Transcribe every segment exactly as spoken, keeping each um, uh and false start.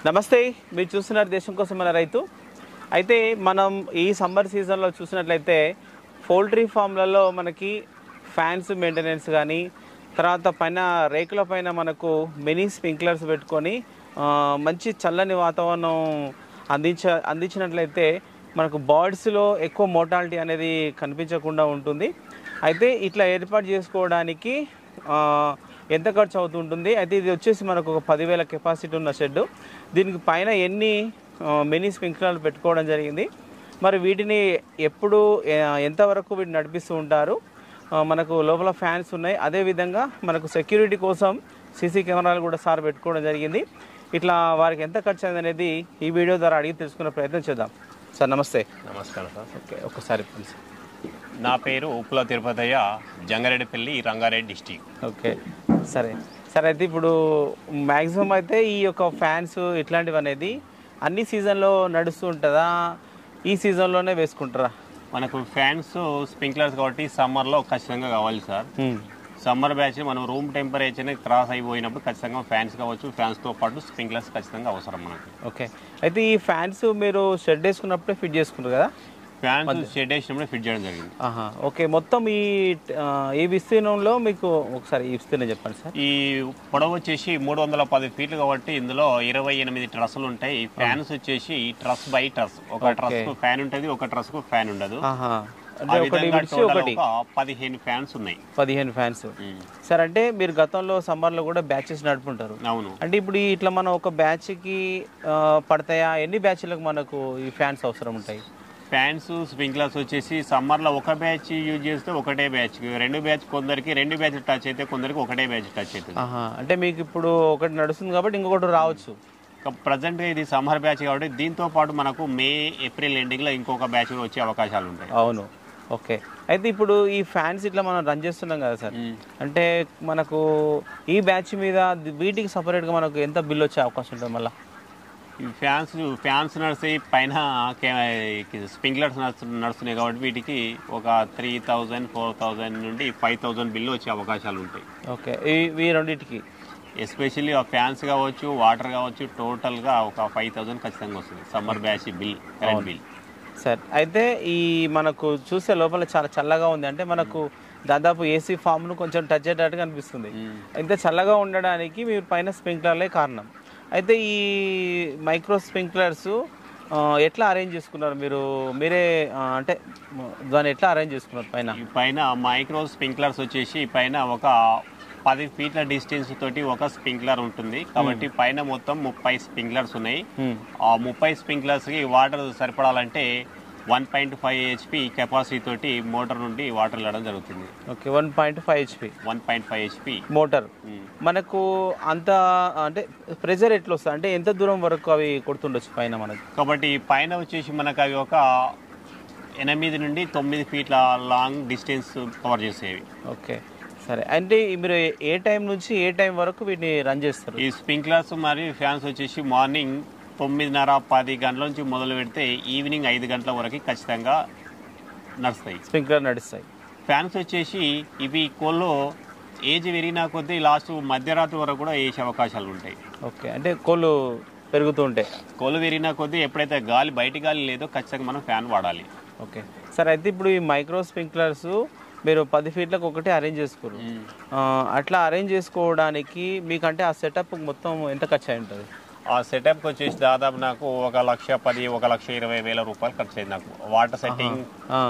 నమస్తే, మీరు చూస్తున్నారు దేశం కోసం మన రైతు. అయితే మనం ఈ సమ్మర్ సీజన్లో చూసినట్లయితే పౌల్ట్రీ ఫామ్లలో మనకి ఫ్యాన్స్ మెయింటెనెన్స్ కానీ, తర్వాత పైన రేకుల పైన మనకు మినీ స్ప్రింక్లర్స్ పెట్టుకొని మంచి చల్లని వాతావరణం అందించ అందించినట్లయితే మనకు బర్డ్స్లో ఎక్కువ మోర్టాలిటీ అనేది కనిపించకుండా ఉంటుంది. అయితే ఇట్లా ఏర్పాటు చేసుకోవడానికి ఎంత ఖర్చు అవుతుంటుంది? అయితే ఇది వచ్చేసి మనకు ఒక పదివేల కెపాసిటీ ఉన్న షెడ్. దీనికి పైన ఎన్ని మినీ స్ప్రింక్లర్లు పెట్టుకోవడం జరిగింది. మరి వీటిని ఎప్పుడు ఎంతవరకు వీటిని నడిపిస్తూ ఉంటారు? మనకు లోపల ఫ్యాన్స్ ఉన్నాయి. అదేవిధంగా మనకు సెక్యూరిటీ కోసం సీసీ కెమెరాలు కూడా సార్ పెట్టుకోవడం జరిగింది. ఇట్లా వారికి ఎంత ఖర్చు అయింది అనేది ఈ వీడియో ద్వారా అడిగి తెలుసుకునే ప్రయత్నం చేద్దాం. సార్ నమస్తే. నమస్కారం సార్. ఓకే, ఒకసారి ప్లీజ్. నా పేరు ఉప్పుల తిరుపతయ్య, జంగారెడ్డిపల్లి, రంగారెడ్డి డిస్టిక్. ఓకే, సరే సరే అయితే ఇప్పుడు మ్యాక్సిమం అయితే ఈ యొక్క ఫ్యాన్స్ ఇట్లాంటివి అనేది అన్ని సీజన్లో నడుస్తూ ఉంటుందా? ఈ సీజన్లోనే వేసుకుంటారా? మనకు ఫ్యాన్స్ స్ప్రింక్లర్స్ కాబట్టి సమ్మర్లో ఖచ్చితంగా కావాలి సార్. సమ్మర్ బ్యాచ్ మనం రూమ్ టెంపరేచర్ని క్రాస్ అయిపోయినప్పుడు ఖచ్చితంగా ఫ్యాన్స్ కావచ్చు, ఫ్యాన్స్తో పాటు స్ప్రింక్లర్స్ ఖచ్చితంగా అవసరం మనకి. ఓకే, అయితే ఈ ఫ్యాన్స్ మీరు షెడ్ వేసుకున్నప్పుడే ఫిట్ చేసుకుంటారు కదా? ఫ్యాన్స్ షెడ్ వేసినప్పుడే ఫిట్ చేయడం జరిగింది. ఓకే, మొత్తం ఈ ఈ విస్తీర్ణంలో మీకు ఒకసారి ఈ విస్తీర్ణం చెప్పండి సార్. ఈ పొడవు వచ్చేసి మూడు వందల పది ఫీట్లు కాబట్టి ఇందులో ఇరవై ఎనిమిది ట్రస్సులు ఉంటాయి. ఫ్యాన్స్ వచ్చేసి ట్రస్ బై ట్రస్, ఒక ట్రస్ కు ఫ్యాన్ ఉంటుంది, ఒక ట్రస్ కు ఫ్యాన్ ఉండదు. పదిహేను ఫ్యాన్స్ ఉన్నాయి. పదిహేను ఫ్యాన్స్ సార్. అంటే మీరు గతంలో సమ్మర్ లో కూడా బ్యాచెస్ నడుపుంటారు. అవును. అంటే ఇప్పుడు ఇట్లా మనం ఒక బ్యాచ్ కి పడతాయా? ఎన్ని బ్యాచ్లకు మనకు ఈ ఫ్యాన్స్ అవసరం ఉంటాయి? ఫ్యాన్స్ స్ప్రింక్లర్స్ వచ్చేసి సమ్మర్లో ఒక బ్యాచ్ యూజ్ చేస్తే ఒకటే బ్యాచ్, రెండు బ్యాచ్ కొందరికి రెండు బ్యాచ్ టచ్ అయితే కొందరికి ఒకటే బ్యాచ్ టచ్ అవుతుంది. అంటే మీకు ఇప్పుడు ఒకటి నడుస్తుంది కాబట్టి ఇంకొకటి రావచ్చు. ప్రజెంట్గా ఇది సమ్మర్ బ్యాచ్ కాబట్టి దీంతో పాటు మనకు మే ఏప్రిల్ ఎండింగ్లో ఇంకొక బ్యాచ్ వచ్చే అవకాశాలు ఉంటాయి. అవును. ఓకే, అయితే ఇప్పుడు ఈ ఫ్యాన్స్ ఇట్లా మనం రన్ చేస్తున్నాం కదా సార్, అంటే మనకు ఈ బ్యాచ్ మీద వీటికి సపరేట్గా మనకు ఎంత బిల్ వచ్చే అవకాశం ఉంటుంది? మళ్ళీ ఫ్యాన్స్ ఫ్యాన్స్ నడుస్తాయి, పైన స్ప్రింక్లర్స్ నడుస్తున్నాయి కాబట్టి వీటికి ఒక త్రీ థౌజండ్ ఫోర్ థౌజండ్ నుండి ఫైవ్ థౌజండ్ బిల్లు వచ్చే అవకాశాలు ఉంటాయి. ఓకే, ఈ రెండింటికి ఎస్పెషల్లీ ఆ ఫ్యాన్స్ కావచ్చు, వాటర్ కావచ్చు, టోటల్గా ఒక ఫైవ్ థౌజండ్ ఖచ్చితంగా వస్తుంది summer batch bill, current bill. Sir అయితే ఈ మనకు చూసే లోపల చాలా చల్లగా ఉంది. అంటే మనకు దాదాపు ఏసీ ఫామ్ను కొంచెం టచ్ అయ్యేటట్టుగా అనిపిస్తుంది. ఇంత చల్లగా ఉండడానికి మీరు పైన స్ప్రింక్లర్లే కారణం. అయితే ఈ మైక్రో స్ప్రింక్లర్స్ ఎట్లా అరేంజ్ చేసుకున్నారు మీరు? మీరే అంటే దాన్ని ఎట్లా అరేంజ్ చేసుకున్నారు? పైన పైన మైక్రో స్ప్రింక్లర్స్ వచ్చేసి పైన ఒక పది ఫీట్ల డిస్టెన్స్ తోటి ఒక స్ప్రింక్లర్ ఉంటుంది కాబట్టి పైన మొత్తం ముప్పై స్ప్రింక్లర్స్ ఉన్నాయి. ఆ ముప్పై స్ప్రింక్లర్స్ కి వాటర్ సరిపడాలంటే one point five HP capacity తోటి మోటార్ నుండి వాటర్ వెళ్ళడం జరుగుతుంది. Okay, one point five HP one point five HP motor. మనకు అంత అంటే ప్రెజర్ ఎట్లా వస్తుంది? అంటే ఎంత దూరం వరకు అవి కొడుతుండొచ్చు పైన మనకు? కాబట్టి పైన వచ్చేసి మనకు అవి ఒక ఎనిమిది నుండి తొమ్మిది ఫీట్ల లాంగ్ డిస్టెన్స్ కవర్ చేసేవి. ఓకే, సరే. అంటే మీరు ఏ టైం నుంచి ఏ టైం వరకు వీటిని రన్ చేస్తారు? ఈ స్ప్రింక్లర్స్ మరియు ఫ్యాన్స్ వచ్చేసి మార్నింగ్ తొమ్మిదిన్నర పది గంటల నుంచి మొదలు పెడితే ఈవినింగ్ ఐదు గంటల వరకు ఖచ్చితంగా నడుస్తాయి, స్ప్రింక్లర్ నడుస్తాయి. ఫ్యాన్స్ వచ్చేసి ఇవి కోళ్ళు ఏజ్ పెరిగినా కొద్దీ లాస్ట్ మధ్యరాత్రి వరకు కూడా వేసే అవకాశాలు ఉంటాయి. ఓకే, అంటే కోళ్ళు పెరుగుతూ ఉంటాయి. కోళ్ళు పెరిగినా కొద్దీ ఎప్పుడైతే గాలి బయటి గాలి లేదో ఖచ్చితంగా మనం ఫ్యాన్ వాడాలి. ఓకే, సరే. అయితే ఇప్పుడు ఈ మైక్రో స్ప్రింక్లర్స్ మీరు పది ఫీట్లకు ఒకటి అరేంజ్ చేసుకోరు. అట్లా అరేంజ్ చేసుకోవడానికి మీకంటే ఆ సెటప్ మొత్తం ఎంత ఖర్చు అయి ఉంటుంది? ఆ సెటప్కి వచ్చేసి దాదాపు నాకు ఒక లక్ష పది ఒక లక్ష ఇరవై వేల రూపాయలు ఖర్చు అయింది నాకు. వాటర్ సెట్టింగ్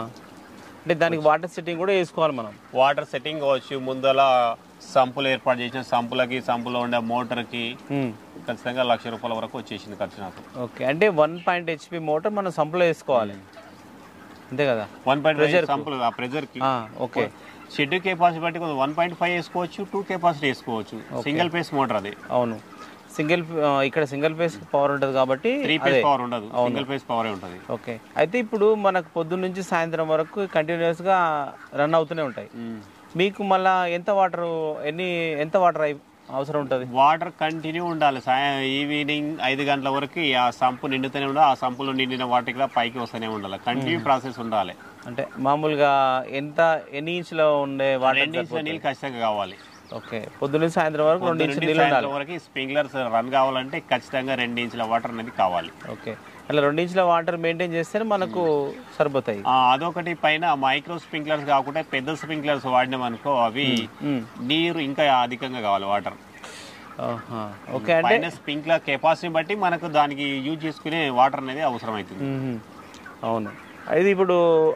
అంటే దానికి వాటర్ సెట్టింగ్ కూడా వేసుకోవాలి మనం. వాటర్ సెట్టింగ్ కావచ్చు, ముందల సంపులు ఏర్పాటు చేసిన సంపులకి, సంపులో ఉండే మోటార్కి ఖచ్చితంగా లక్ష రూపాయల వరకు వచ్చేసింది ఖర్చు నాకు. ఓకే, అంటే వన్ పాయింట్ హెచ్పి మోటార్ మనం సంపులో వేసుకోవాలి అంతే కదా? వన్ పాయింట్ ఫైవ్ సంపులు ఆ ప్రెజర్ కి. ఓకే, షెడ్ కెపాసిటీ బట్టి వన్ పాయింట్ ఫైవ్ వేసుకోవచ్చు, టూ కెపాసిటీ వేసుకోవచ్చు. సింగిల్ ఫేస్ మోటార్ అది. అవును, సింగిల్ ఇక్కడ సింగిల్ ఫేస్ పవర్ ఉంటుంది కాబట్టి త్రీ ఫేస్ పవర్ ఉండదు, సింగిల్ ఫేస్ పవర్ ఉంటుంది. ఓకే, అయితే ఇప్పుడు మనకు పొద్దున్న నుంచి సాయంత్రం వరకు కంటిన్యూస్ గా రన్ అవుతూనే ఉంటాయి. మీకు మళ్ళా ఎంత వాటర్ ఎన్ని ఎంత వాటర్ అవసరం ఉంటుంది? వాటర్ కంటిన్యూ ఉండాలి. ఈవినింగ్ ఐదు గంటల వరకు ఆ సంపు నిండుతూనే ఉండాలి. ఆ సంపులో నిండిన వాటికి పైకి వస్తూనే ఉండాలి. కంటిన్యూ ప్రాసెస్ ఉండాలి. అంటే మామూలుగా ఎంత ఎన్ని ఇంచులో ఉండే వాటర్? రెండు ఇంచుల నీళ్ళు ఖచ్చితంగా కావాలి. ఓకే, పొద్దున్న సాయంత్రం వరకు రెండు ఇంచుల నీళ్ళు ఉండాలి. వరకు స్ప్రింక్లర్స్ రన్ కావాలంటే ఖచ్చితంగా రెండు ఇంచుల వాటర్ అనేది కావాలి. ఓకే, అలా రెండు ఇంచుల వాటర్ మెయింటైన్ చేస్తే మనకు సరిపోతాయి. అదొకటి. పైన మైక్రో స్ప్రింక్లర్స్ కాకుండా పెద్ద స్ప్రింక్లర్స్ వాడినాం అనుకో, అవి నీరు ఇంకా అధికంగా కావాలి వాటర్. ఓకే, అంటే స్ప్రింక్లర్ కెపాసిటీ బట్టి మనకు దానికి యూజ్ చేసుకునే వాటర్ అనేది అవసరం అవుతుంది. అవును, ఇది ఇప్పుడు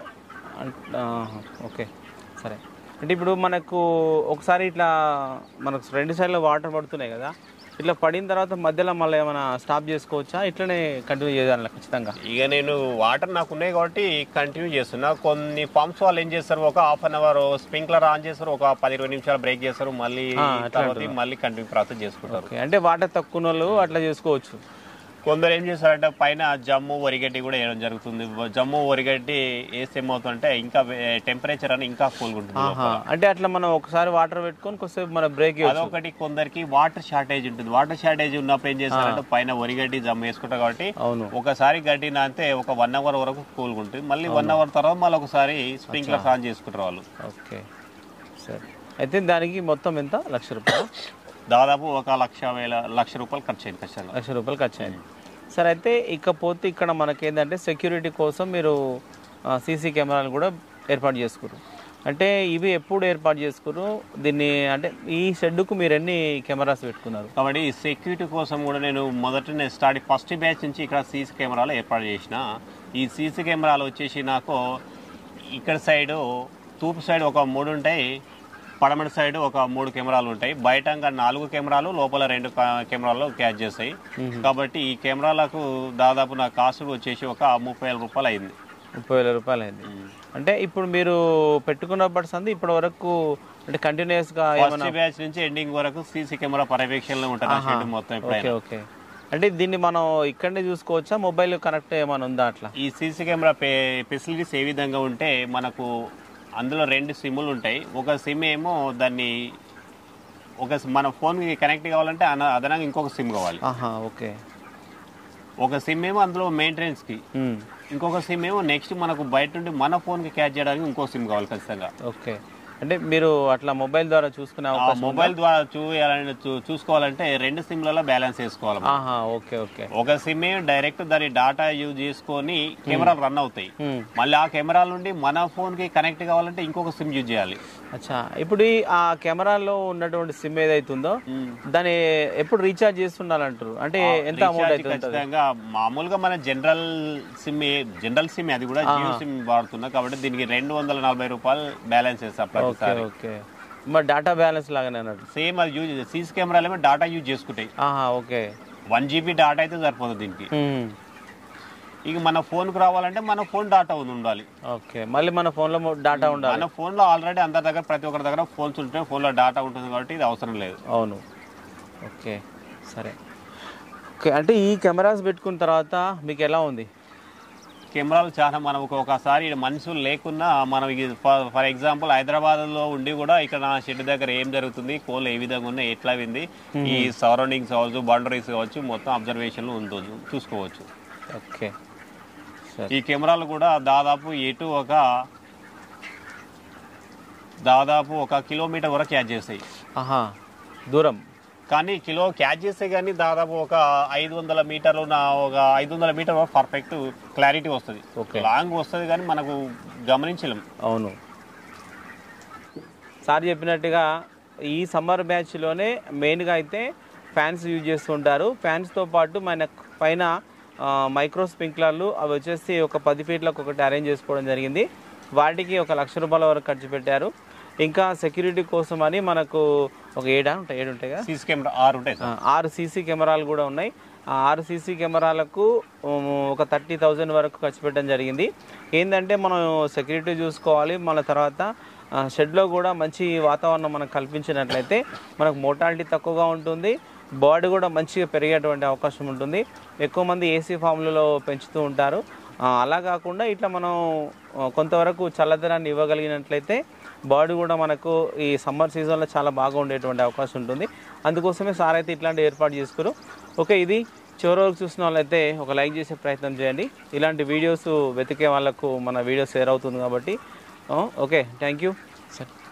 ఓకే సరే. అంటే ఇప్పుడు మనకు ఒకసారి ఇట్లా మనకు రెండు సైడ్లో వాటర్ పడుతున్నాయి కదా, ఇట్లా పడిన తర్వాత మధ్యలో మళ్ళీ ఏమైనా స్టాప్ చేసుకోవచ్చా, ఇట్లనే కంటిన్యూ చేయాలి ఖచ్చితంగా? ఇక నేను వాటర్ నాకు ఉన్నాయి కాబట్టి కంటిన్యూ చేస్తున్నా. కొన్ని పంప్స్ వాళ్ళు ఏం చేస్తారు, ఒక half an hour sprinkler on చేస్తారు, ఒక పది ఇరవై నిమిషాలు బ్రేక్ చేస్తారు, మళ్ళీ తర్వాత మళ్ళీ కంటిన్యూ ప్రాసెస్ చేసుకుంటారు. అంటే వాటర్ తక్కువ వాళ్ళు అట్లా చేసుకోవచ్చు. కొందరు ఏం చేస్తారంటే పైన జమ్ము వరిగడ్డి కూడా వేయడం జరుగుతుంది. జమ్ము వరిగడ్డి వేస్తే ఏమవుతుందంటే ఇంకా టెంపరేచర్ అని ఇంకా కూల్గా ఉంటుంది. అంటే అట్లా మనం ఒకసారి వాటర్ పెట్టుకొని కొంచెం మన బ్రేక్. అదొకటి. కొందరికి వాటర్ షార్టేజ్ ఉంటుంది. వాటర్ షార్టేజ్ ఉన్నప్పుడు ఏం చేస్తారంటే పైన వరిగడ్డి జమ్ము వేసుకుంటారు కాబట్టి ఒకసారి గడ్డి నాంతే ఒక వన్ అవర్ వరకు కూల్గా ఉంటుంది. మళ్ళీ వన్ అవర్ తర్వాత మళ్ళీ ఒకసారి స్ప్రింక్లర్ ఆన్ చేసుకుంటారు వాళ్ళు. ఓకే సరే. అయితే దానికి మొత్తం ఎంత? లక్ష రూపాయలు, దాదాపు ఒక లక్ష వేల లక్ష రూపాయలు ఖర్చు అయింది. ఖచ్చితంగా లక్ష రూపాయలు ఖర్చు అయింది. సరే, అయితే ఇకపోతే ఇక్కడ మనకేంటంటే సెక్యూరిటీ కోసం మీరు సీసీ కెమెరాలు కూడా ఏర్పాటు చేసుకున్నారు. అంటే ఇవి ఎప్పుడు ఏర్పాటు చేసుకున్నారు దీన్ని? అంటే ఈ షెడ్కు మీరు ఎన్ని కెమెరాస్ పెట్టుకున్నారు? కాబట్టి ఈ సెక్యూరిటీ కోసం కూడా నేను మొదట స్టార్ట్ ఫస్ట్ బ్యాచ్ నుంచి ఇక్కడ సీసీ కెమెరాలు ఏర్పాటు చేసిన. ఈ సీసీ కెమెరాలు వచ్చేసి నాకు ఇక్కడ సైడు తూర్పు సైడ్ ఒక మూడు ఉంటాయి, పడమటి సైడ్ ఒక మూడు కెమెరాలు ఉంటాయి. బయట నాలుగు కెమెరాలు, లోపల రెండు కెమెరాలు క్యాచ్ చేస్తాయి. కాబట్టి ఈ కెమెరాలకు దాదాపు నా కాస్ట్ వచ్చేసి ఒక ముప్పై వేల రూపాయలు అయింది. ముప్పై వేల రూపాయలు అయింది. అంటే ఇప్పుడు మీరు పెట్టుకున్నప్పటి సంది ఇప్పటి వరకు అంటే కంటిన్యూస్ గా ఫస్ట్ బ్యాచ్ నుంచి ఎండింగ్ వరకు సీసీ కెమెరా పర్యవేక్షణలో ఉంటుంది మొత్తం. ఓకే, అంటే దీన్ని మనం ఇక్కడనే చూసుకోవచ్చా, మొబైల్ కనెక్ట్ ఏమైనా ఉందా అట్లా? ఈ సీసీ కెమెరా ఫెసిలిటీస్ ఏ విధంగా ఉంటే మనకు అందులో రెండు సిమ్ములు ఉంటాయి. ఒక సిమ్ ఏమో దాన్ని ఒక మన ఫోన్కి కనెక్ట్ కావాలంటే అదనంగా ఇంకొక సిమ్ కావాలి. ఓకే, ఒక సిమ్ ఏమో అందులో మెయింటెనెన్స్కి, ఇంకొక సిమ్ ఏమో నెక్స్ట్ మనకు బయట నుండి మన ఫోన్కి క్యాచ్ చేయడానికి ఇంకో సిమ్ కావాలి ఖచ్చితంగా. ఓకే, అంటే మీరు అట్లా మొబైల్ ద్వారా చూసుకునే మొబైల్ ద్వారా చూయాలని చూసుకోవాలంటే రెండు సిమ్లలో బ్యాలెన్స్ చేసుకోవాలి. ఓకే ఓకే, ఒక సిమ్ డైరెక్ట్ దాని డాటా యూజ్ చేసుకొని కెమెరాలు రన్ అవుతాయి. మళ్ళీ ఆ కెమెరాల నుండి మన ఫోన్ కి కనెక్ట్ కావాలంటే ఇంకొక సిమ్ యూజ్ చేయాలి. అచ్చా, ఇప్పుడు ఆ కెమెరాలో ఉన్నటువంటి సిమ్ ఏదైతుందో దాన్ని ఎప్పుడు రీఛార్జ్ చేస్తుండాలంటారు? అంటే ఎంత అమౌంట్ అవుతుంది? ఖచ్చితంగా మామూలుగా మన జనరల్ సిమ్ జనరల్ సిమ్ అది కూడా జియో సిమ్ వాడుతున్నా కాబట్టి దీనికి రెండు వందల నలభై రూపాయలు బ్యాలెన్స్ చేస్తా. ఓకే, మరి డాటా బ్యాలెన్స్ లాగానే అన్నట్టు సేమ్ అది యూజ్ సీసీ కెమెరాలు డాటా యూజ్ చేసుకుంటాయి. ఓకే, వన్ జీబీ డాటా అయితే సరిపోతుంది దీనికి. ఇక మన ఫోన్ కు రావాలంటే మన ఫోన్ డాటా ఉండాలి. ఓకే, మళ్ళీ మన ఫోన్ లో డాటా ఉండాలి. మన ఫోన్ లో ఆల్రెడీ అందరి దగ్గర ప్రతి ఒక్కరి దగ్గర ఫోన్స్ ఉంటే ఫోన్ లో డాటా ఉంటుంది కాబట్టి ఇది అవసరం లేదు. అవును, ఓకే సరే. ఓకే, అంటే ఈ కెమెరాస్ పెట్టుకున్న తర్వాత మీకు ఎలా ఉంది? కెమెరాలు చాలా మనం ఒకసారి మనుషులు లేకున్నా మనం ఫర్ ఎగ్జాంపుల్ హైదరాబాద్లో ఉండి కూడా ఇక్కడ నా షెడ్ దగ్గర ఏం జరుగుతుంది, కోళ్ళు ఏ విధంగా ఉన్నాయి, ఎట్లా వింది, ఈ సరౌండింగ్స్ కావచ్చు, బౌండరీస్ కావచ్చు, మొత్తం అబ్జర్వేషన్ ఉంటుంది చూసుకోవచ్చు. ఓకే, ఈ కెమెరాలు కూడా దాదాపు ఎటు ఒక దాదాపు ఒక కిలోమీటర్ వరకు క్యాచ్ చేస్తాయి దూరం. కానీ కిలో క్యాచ్ చేస్తే కానీ దాదాపు ఒక ఐదు వందల మీటర్లు ఒక ఐదు వందల మీటర్ వరకు పర్ఫెక్ట్ క్లారిటీ వస్తుంది. లాంగ్ వస్తుంది కానీ మనకు గమనించలేం. అవును, సార్ చెప్పినట్టుగా ఈ సమ్మర్ బ్యాచ్లోనే మెయిన్గా అయితే ఫ్యాన్స్ యూజ్ చేస్తుంటారు. ఫ్యాన్స్తో పాటు మన పైన మైక్రో స్ప్రింక్లర్లు అవి వచ్చేసి ఒక పది ఫీట్లకు ఒకటి అరేంజ్ చేసుకోవడం జరిగింది. వాటికి ఒక లక్ష రూపాయల వరకు ఖర్చు పెట్టారు. ఇంకా సెక్యూరిటీ కోసం అని మనకు ఒక ఏడా ఉంటాయి ఏడు ఉంటాయి కదా సీసీ కెమెరా ఆరు ఉంటాయి ఆరు సీసీ కెమెరాలు కూడా ఉన్నాయి. ఆ ఆరు సీసీ కెమెరాలకు ఒక థర్టీ థౌజండ్ వరకు ఖర్చు పెట్టడం జరిగింది. ఏంటంటే మనం సెక్యూరిటీ చూసుకోవాలి, మన తర్వాత షెడ్లో కూడా మంచి వాతావరణం మనకు కల్పించినట్లయితే మనకు మోర్టాలిటీ తక్కువగా ఉంటుంది, బాడీ కూడా మంచిగా పెరిగేటువంటి అవకాశం ఉంటుంది. ఎక్కువ మంది ఏసీ ఫామ్లలో పెంచుతూ ఉంటారు. అలా కాకుండా ఇట్లా మనం కొంతవరకు చల్లదనాన్ని ఇవ్వగలిగినట్లయితే బాడీ కూడా మనకు ఈ సమ్మర్ సీజన్లో చాలా బాగా ఉండేటువంటి అవకాశం ఉంటుంది. అందుకోసమే సార్ అయితే ఇట్లాంటి ఏర్పాటు చేసుకురు. ఓకే, ఇది చివరి వరకు చూసిన వాళ్ళైతే ఒక లైక్ చేసే ప్రయత్నం చేయండి. ఇలాంటి వీడియోస్ వెతికే వాళ్ళకు మన వీడియో షేర్ అవుతుంది కాబట్టి. Okay, thank you sir.